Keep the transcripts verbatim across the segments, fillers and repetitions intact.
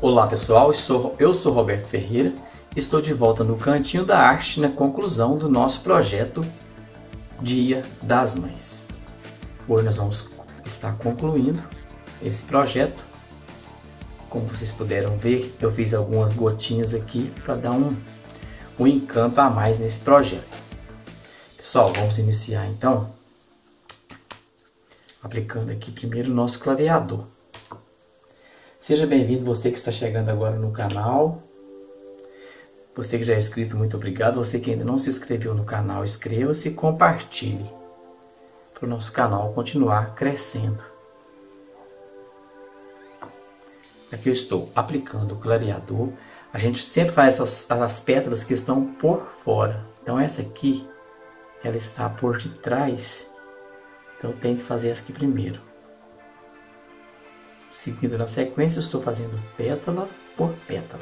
Olá pessoal, eu sou, eu sou Roberto Ferreira, estou de volta no Cantinho da Arte na conclusão do nosso projeto Dia das Mães. Hoje nós vamos estar concluindo esse projeto. Como vocês puderam ver, eu fiz algumas gotinhas aqui para dar um, um encanto a mais nesse projeto. Pessoal, vamos iniciar então aplicando aqui primeiro o nosso clareador. Seja bem-vindo você que está chegando agora no canal. Você que já é inscrito, muito obrigado. Você que ainda não se inscreveu no canal, inscreva-se e compartilhe para o nosso canal continuar crescendo. Aqui eu estou aplicando o clareador. A gente sempre faz essas as pétalas que estão por fora. Então essa aqui, ela está por detrás. Então eu tenho que fazer essa aqui primeiro. Seguindo na sequência, estou fazendo pétala por pétala.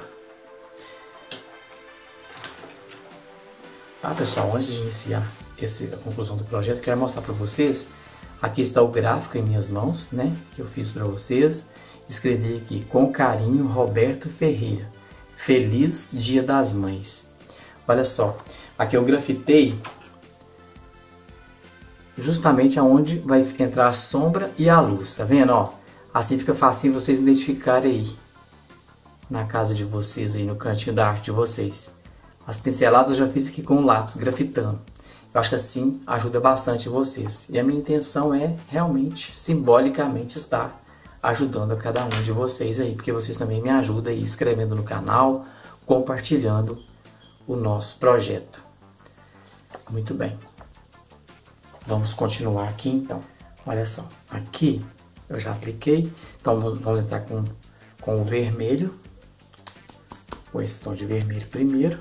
Ah, pessoal, antes de iniciar esse, a conclusão do projeto, quero mostrar para vocês. Aqui está o gráfico em minhas mãos, né? Que eu fiz para vocês. Escrevi aqui, com carinho, Roberto Ferreira. Feliz Dia das Mães. Olha só, aqui eu grafitei justamente aonde vai entrar a sombra e a luz, tá vendo, ó? Assim fica fácil vocês identificarem aí, na casa de vocês, aí no cantinho da arte de vocês. As pinceladas eu já fiz aqui com o lápis, grafitando. Eu acho que assim ajuda bastante vocês. E a minha intenção é realmente, simbolicamente, estar ajudando a cada um de vocês aí. Porque vocês também me ajudam aí, inscrevendo no canal, compartilhando o nosso projeto. Muito bem. Vamos continuar aqui então. Olha só, aqui eu já apliquei, então vamos entrar com, com o vermelho, com esse tom de vermelho primeiro.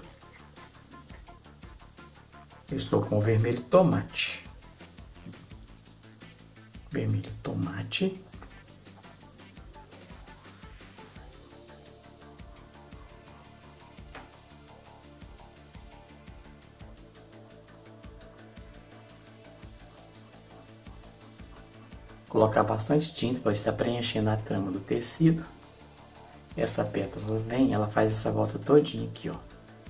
Eu estou com o vermelho tomate. Vermelho tomate. Colocar bastante tinta para estar preenchendo a trama do tecido. Essa pétala vem, ela faz essa volta todinha aqui, ó.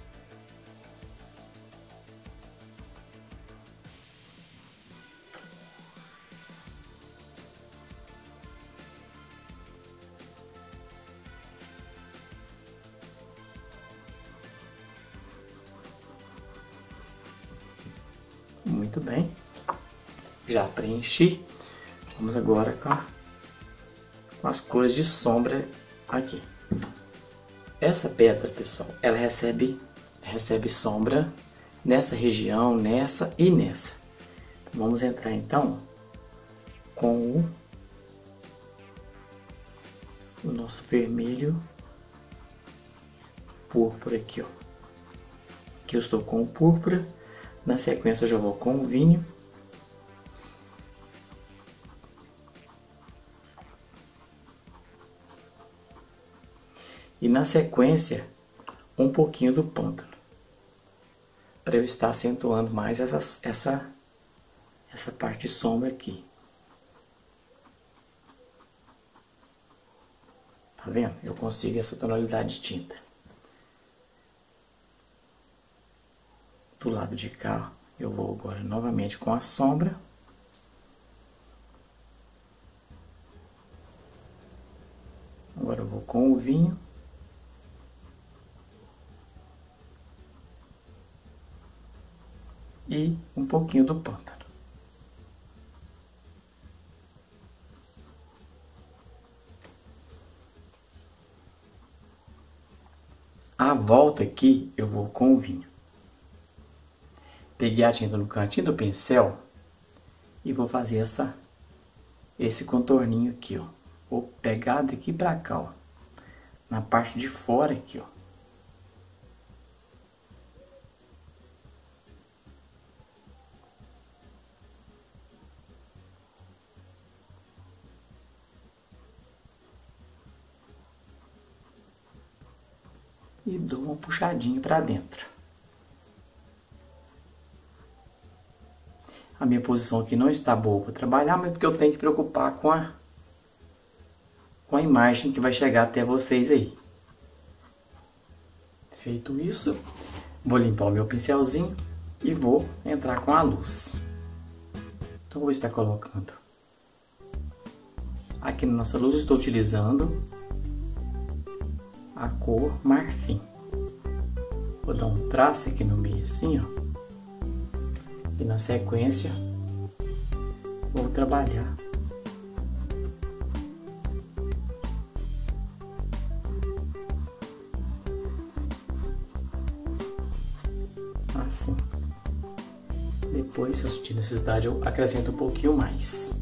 Muito bem. Já preenchi. Vamos agora com, a, com as cores de sombra aqui. Essa pétala, pessoal, ela recebe, recebe sombra nessa região, nessa e nessa. Então, vamos entrar então com o, o nosso vermelho púrpura aqui, ó. Aqui eu estou com o púrpura. Na sequência eu já vou com o vinho. E na sequência, um pouquinho do pântano. Para eu estar acentuando mais essa, essa, essa parte de sombra aqui. Tá vendo? Eu consigo essa tonalidade de tinta. Do lado de cá, eu vou agora novamente com a sombra. Agora eu vou com o vinho. E um pouquinho do pântano. A volta aqui eu vou com o vinho. Peguei a tinta no cantinho do pincel e vou fazer essa, esse contorninho aqui, ó. Vou pegar daqui pra cá, ó. Na parte de fora aqui, ó. E dou uma puxadinha para dentro. A minha posição aqui não está boa para trabalhar, mas porque eu tenho que preocupar com a, com a imagem que vai chegar até vocês aí. Feito isso, vou limpar o meu pincelzinho e vou entrar com a luz. Então vou estar colocando aqui na nossa luz, estou utilizando a cor marfim. Vou dar um traço aqui no meio assim, ó. E na sequência vou trabalhar assim. Depois, se eu sentir necessidade, eu acrescento um pouquinho mais.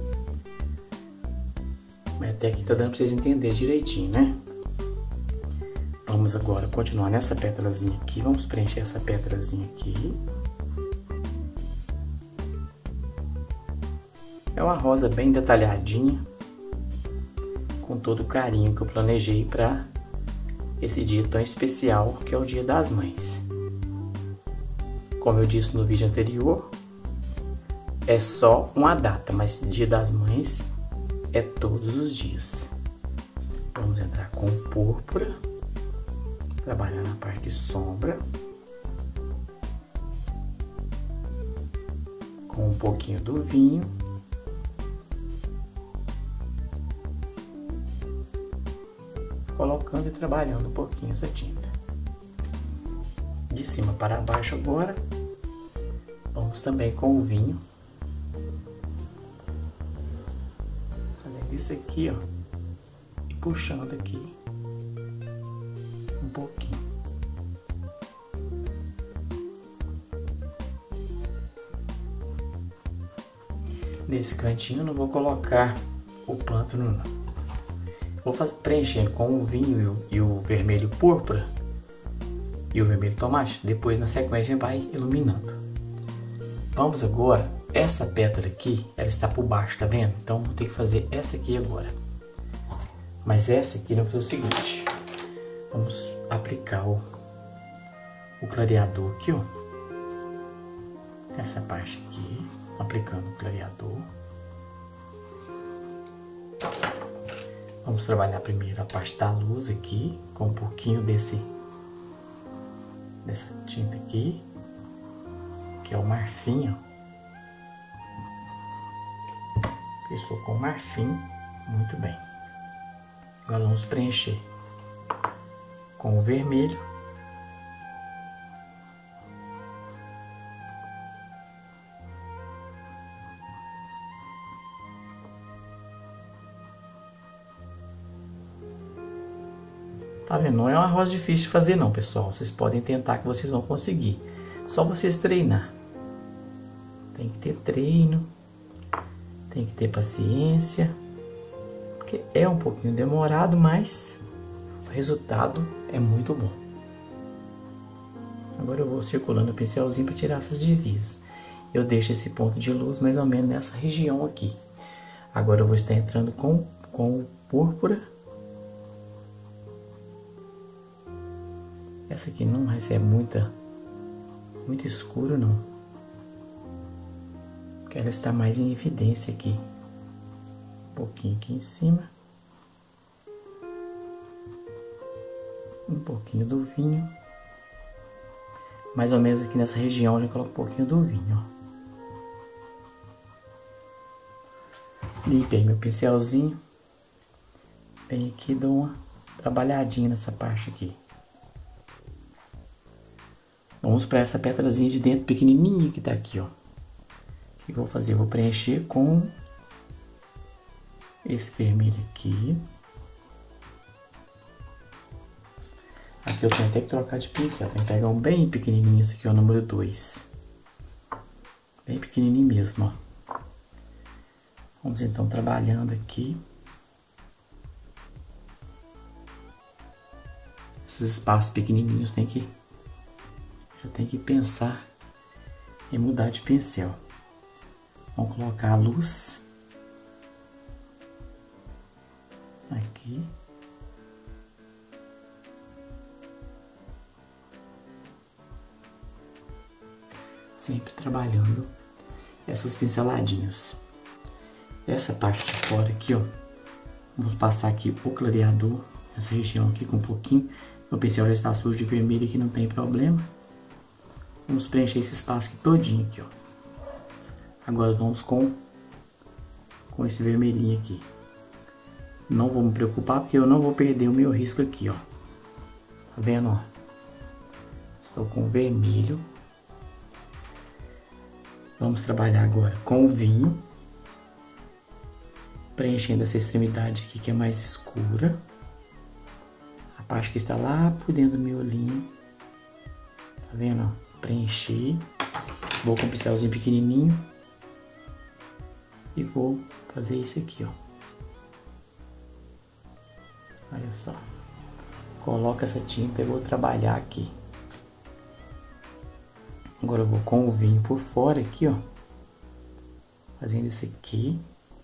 Mas até aqui tá dando pra vocês entenderem direitinho, né? Vamos agora continuar nessa pétalazinha aqui. Vamos preencher essa pétalazinha aqui. É uma rosa bem detalhadinha, com todo o carinho que eu planejei para esse dia tão especial que é o Dia das Mães. Como eu disse no vídeo anterior, é só uma data, mas Dia das Mães é todos os dias. Vamos entrar com púrpura, trabalhar na parte de sombra, com um pouquinho do vinho. Colocando e trabalhando um pouquinho essa tinta. De cima para baixo agora, vamos também com o vinho. Fazendo isso aqui, ó, e puxando aqui um pouquinho. Nesse cantinho eu não vou colocar o pântano não. Vou fazer, preenchendo com o vinho e o, e o vermelho púrpura e o vermelho tomate. Depois, na sequência, vai iluminando. Vamos agora, essa pétala aqui, ela está por baixo, tá vendo? Então, vou ter que fazer essa aqui agora. Mas essa aqui, nós vamos fazer o seguinte. Vamos aplicar o, o clareador aqui, ó. Essa parte aqui, aplicando o clareador. Vamos trabalhar primeiro a parte da luz aqui, com um pouquinho desse, dessa tinta aqui, que é o marfim, ó. Eu estou com marfim, muito bem. Agora vamos preencher com o vermelho. Tá vendo? Não é uma rosa difícil de fazer não, pessoal. Vocês podem tentar que vocês vão conseguir. Só vocês treinar. Tem que ter treino. Tem que ter paciência. Porque é um pouquinho demorado, mas o resultado é muito bom. Agora eu vou circulando o pincelzinho para tirar essas divisas. Eu deixo esse ponto de luz mais ou menos nessa região aqui. Agora eu vou estar entrando com, com o púrpura. Essa aqui não recebe muita, muito escuro não, porque ela está mais em evidência aqui. Um pouquinho aqui em cima. Um pouquinho do vinho. Mais ou menos aqui nessa região já coloco um pouquinho do vinho, ó. Limpei meu pincelzinho. Vem aqui e dou uma trabalhadinha nessa parte aqui. Vamos para essa pétalazinha de dentro pequenininha que tá aqui, ó. O que eu vou fazer? Eu vou preencher com esse vermelho aqui. Aqui eu tenho até que trocar de pincel. Tem que pegar um bem pequenininho, esse aqui é o número dois. Bem pequenininho mesmo, ó. Vamos então trabalhando aqui. Esses espaços pequenininhos tem que... Já tem que pensar em mudar de pincel. Vamos colocar a luz aqui. Sempre trabalhando essas pinceladinhas. Essa parte de fora aqui, ó. Vamos passar aqui o clareador, essa região aqui com um pouquinho. O pincel já está sujo de vermelho aqui, não tem problema. Vamos preencher esse espaço aqui todinho aqui, ó. Agora vamos com, com esse vermelhinho aqui. Não vou me preocupar porque eu não vou perder o meu risco aqui, ó. Tá vendo, ó? Estou com o vermelho. Vamos trabalhar agora com o vinho. Preenchendo essa extremidade aqui que é mais escura. A parte que está lá por dentro do miolinho. Tá vendo, ó? Preenchi. Vou com um pincelzinho pequenininho. E vou fazer isso aqui, ó. Olha só. Coloco essa tinta e vou trabalhar aqui. Agora eu vou com o vinho por fora aqui, ó. Fazendo isso aqui.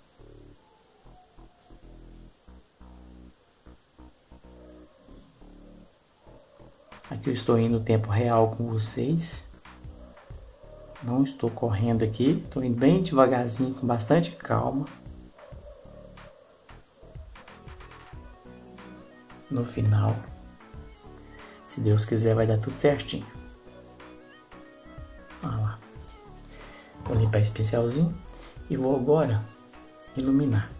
Aqui eu estou indo no tempo real com vocês. Não estou correndo aqui. Estou indo bem devagarzinho, com bastante calma. No final, se Deus quiser, vai dar tudo certinho. Olha lá. Vou limpar esse pincelzinho e vou agora iluminar.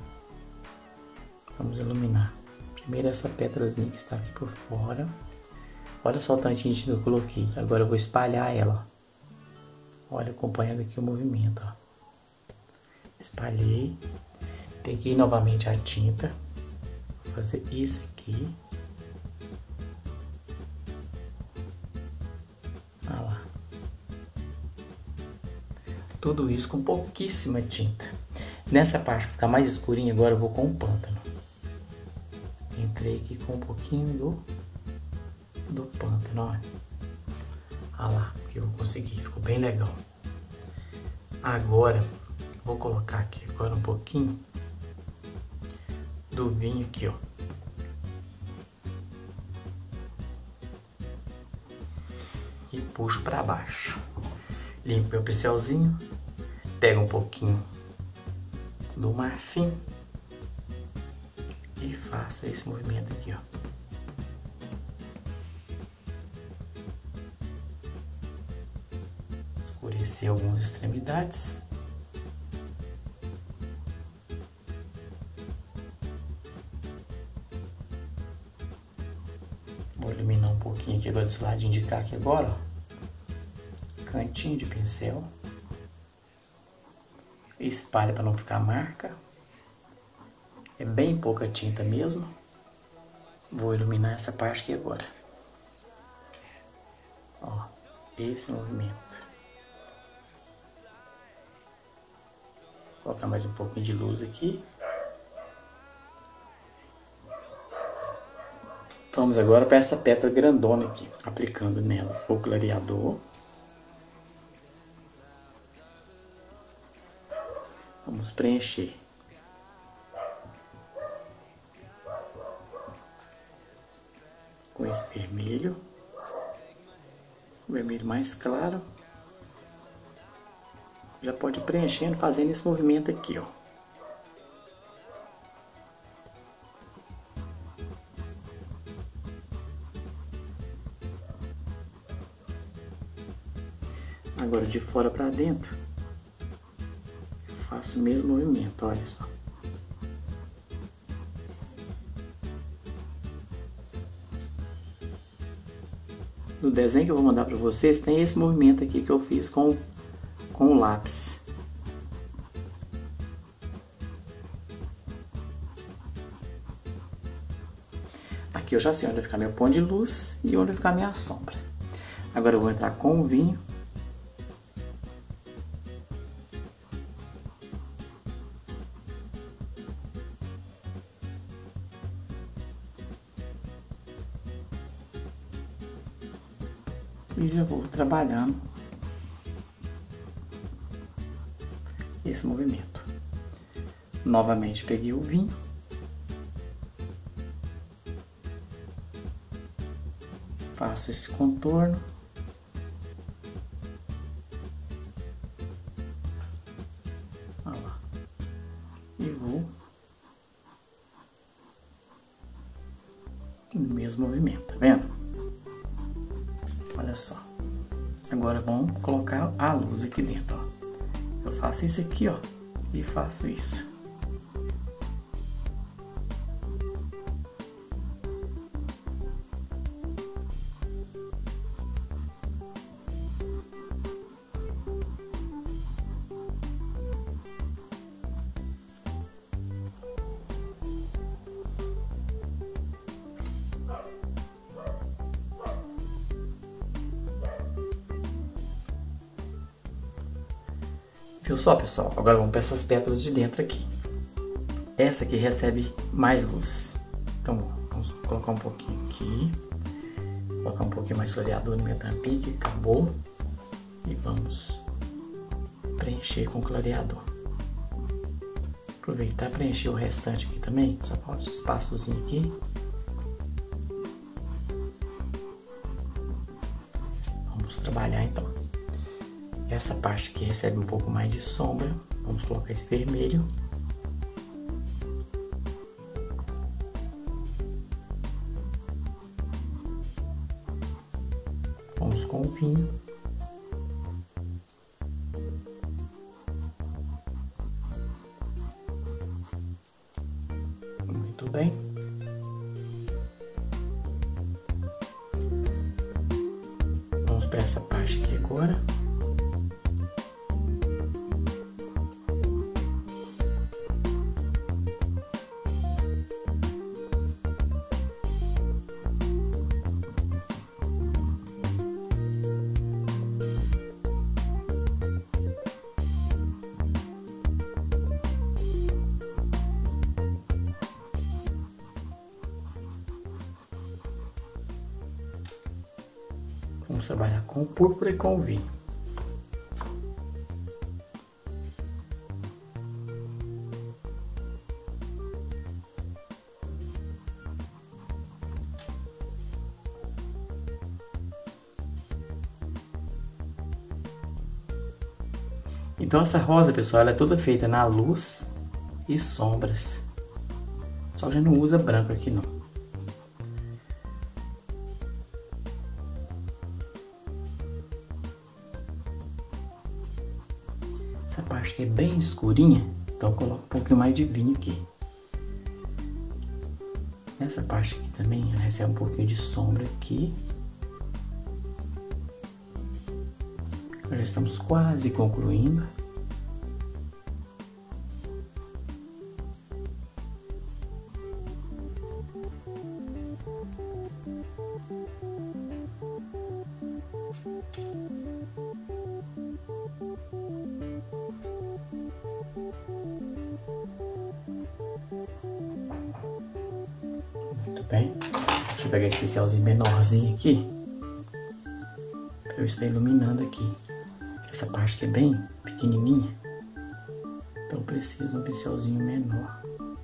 Vamos iluminar. Primeiro essa pétalazinha que está aqui por fora. Olha só o tantinho que eu coloquei. Agora eu vou espalhar ela. Olha, acompanhando aqui o movimento, ó. Espalhei. Peguei novamente a tinta. Vou fazer isso aqui. Olha lá. Tudo isso com pouquíssima tinta. Nessa parte que ficar mais escurinha, agora eu vou com o pântano. Entrei aqui com um pouquinho do, do pântano, olha. Olha lá, que eu consegui, ficou bem legal. Agora, vou colocar aqui agora um pouquinho do vinho aqui, ó. E puxo para baixo. Limpo meu pincelzinho, pego um pouquinho do marfim e faço esse movimento aqui, ó. Escurecer algumas extremidades. Vou iluminar um pouquinho aqui agora desse lado, indicar aqui agora, ó. Cantinho de pincel. Espalha para não ficar marca. É bem pouca tinta mesmo. Vou iluminar essa parte aqui agora. Ó, esse movimento. Vou colocar mais um pouquinho de luz aqui. Vamos agora para essa pétala grandona aqui, aplicando nela o clareador. Vamos preencher. Com esse vermelho. O vermelho mais claro. Já pode ir preenchendo, fazendo esse movimento aqui, ó. Agora de fora para dentro, eu faço o mesmo movimento, olha só. No desenho que eu vou mandar para vocês, tem esse movimento aqui que eu fiz com, com o lápis. Aqui eu já sei onde vai ficar meu ponto de luz e onde vai ficar minha sombra. Agora eu vou entrar com o vinho. E já vou trabalhando esse movimento. Novamente peguei o vinho. Faço esse contorno. Olha lá. E vou no mesmo movimento, tá vendo? Olha só. Agora vamos colocar a luz aqui dentro, ó. Eu faço isso aqui, ó, e faço isso. Viu só, pessoal? Agora vamos para essas pétalas de dentro aqui. Essa aqui recebe mais luz. Então, vamos colocar um pouquinho aqui. Colocar um pouquinho mais clareador na minha tampinha, que acabou. E vamos preencher com clareador. Aproveitar e preencher o restante aqui também. Só falta um espaçozinho aqui. Vamos trabalhar então. Essa parte aqui recebe um pouco mais de sombra. Vamos colocar esse vermelho. Vamos com o vinho. Muito bem. Vamos para essa parte aqui agora. Vamos trabalhar com o púrpura e com o vinho. Então essa rosa, pessoal, ela é toda feita na luz e sombras. Só já não usa branco aqui não. Essa parte aqui é bem escurinha, então eu coloco um pouquinho mais de vinho aqui. Essa parte aqui também ela recebe um pouquinho de sombra aqui. Já estamos quase concluindo. Muito bem. Deixa eu pegar esse pincelzinho menorzinho aqui, para eu estar iluminando aqui. Essa parte que é bem pequenininha, então preciso de um pincelzinho menor.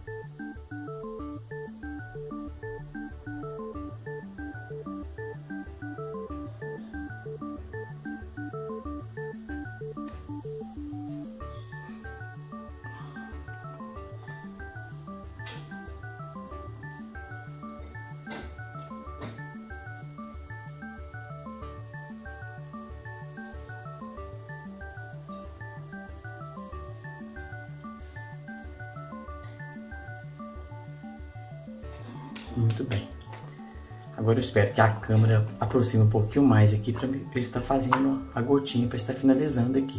Muito bem. Agora eu espero que a câmera aproxime um pouquinho mais aqui para eu estar fazendo a gotinha, para estar finalizando aqui.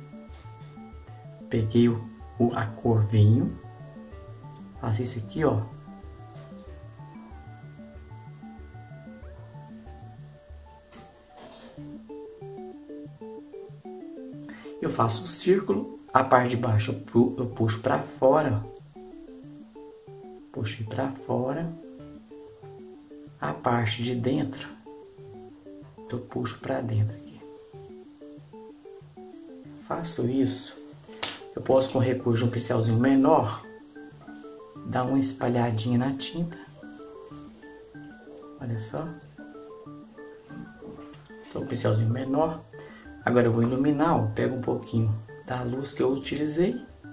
Peguei o, o, a cor vinho, faço isso aqui, ó. Eu faço o círculo, a parte de baixo eu, eu puxo para fora, puxei para fora. A parte de dentro eu puxo para dentro aqui. Faço isso. Eu posso, com recurso de um pincelzinho menor, dar uma espalhadinha na tinta. Olha só. Então, um pincelzinho menor. Agora eu vou iluminar, ó, pego um pouquinho da luz que eu utilizei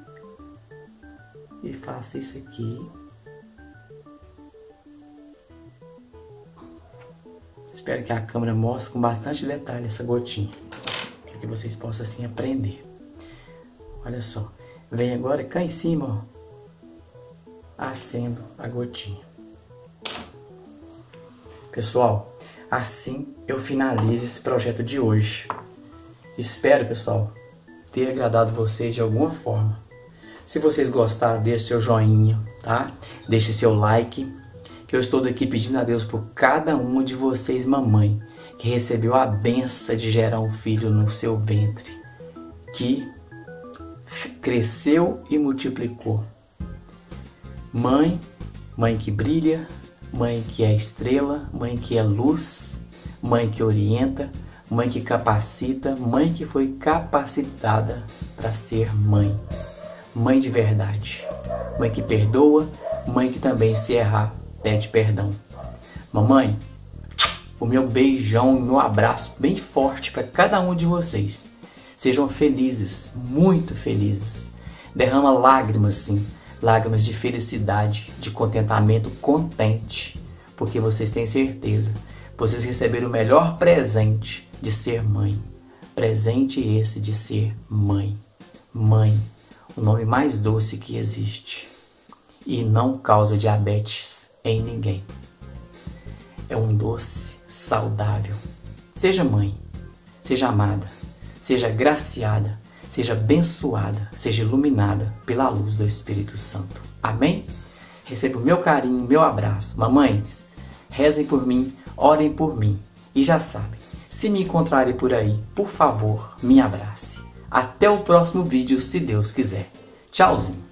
e faço isso aqui. Espero que a câmera mostre com bastante detalhe essa gotinha, para que vocês possam assim aprender. Olha só, vem agora cá em cima, ó, acendo a gotinha. Pessoal, assim eu finalizo esse projeto de hoje. Espero, pessoal, ter agradado vocês de alguma forma. Se vocês gostaram, deixe seu joinha, tá? Deixe seu like, que eu estou aqui pedindo a Deus por cada uma de vocês, mamãe, que recebeu a benção de gerar um filho no seu ventre, que cresceu e multiplicou. Mãe, mãe que brilha, mãe que é estrela, mãe que é luz, mãe que orienta, mãe que capacita, mãe que foi capacitada para ser mãe. Mãe de verdade, mãe que perdoa, mãe que também, se errar, pede perdão. Mamãe, o meu beijão e meu abraço bem forte para cada um de vocês. Sejam felizes, muito felizes. Derrama lágrimas, sim, lágrimas de felicidade, de contentamento, contente, porque vocês têm certeza, vocês receberam o melhor presente de ser mãe. Presente esse de ser mãe. Mãe, o nome mais doce que existe, e não causa diabetes em ninguém. É um doce saudável. Seja mãe, seja amada, seja graciada, seja abençoada, seja iluminada pela luz do Espírito Santo. Amém? Receba o meu carinho, meu abraço. Mamães, rezem por mim, orem por mim. E já sabem, se me encontrarem por aí, por favor, me abrace. Até o próximo vídeo, se Deus quiser. Tchauzinho!